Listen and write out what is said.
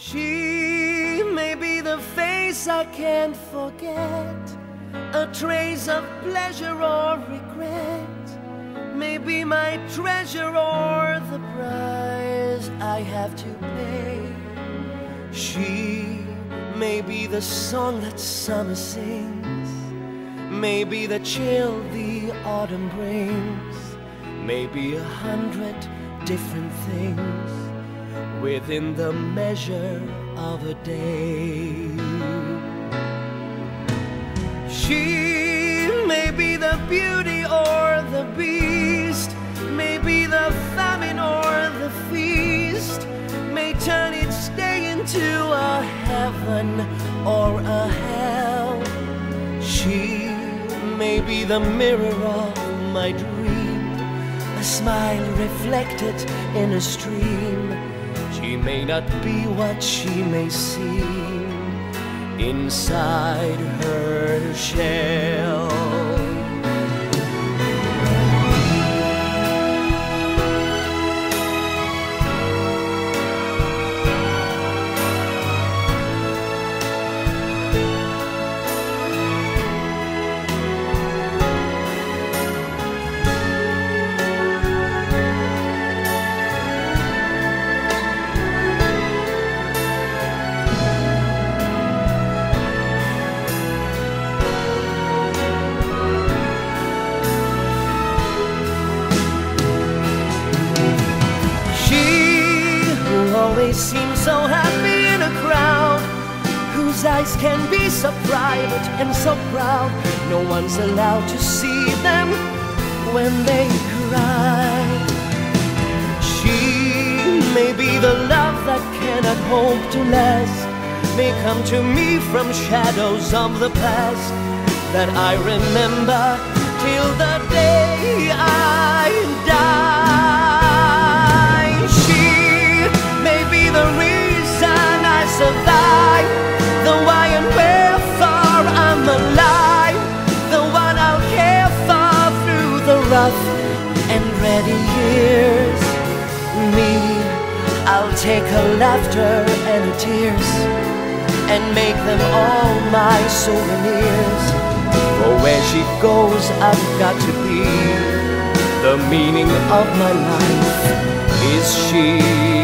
She may be the face I can't forget, a trace of pleasure or regret, maybe my treasure or the price I have to pay. She may be the song that summer sings, maybe the chill the autumn brings, maybe 100 different things within the measure of a day. She may be the beauty or the beast, may be the famine or the feast, may turn each day into a heaven or a hell. She may be the mirror of my dream, a smile reflected in a stream. She may not be what she may seem inside her shell. Always seems so happy in a crowd, whose eyes can be so private and so proud. No one's allowed to see them when they cry. She may be the love that cannot hope to last, may come to me from shadows of the past that I remember till the day I die. The reason I survive, the why and wherefore I'm alive, the one I'll care for through the rough and ready years. Me, I'll take her laughter and her tears and make them all my souvenirs. For where she goes I've got to be, the meaning of my life is she.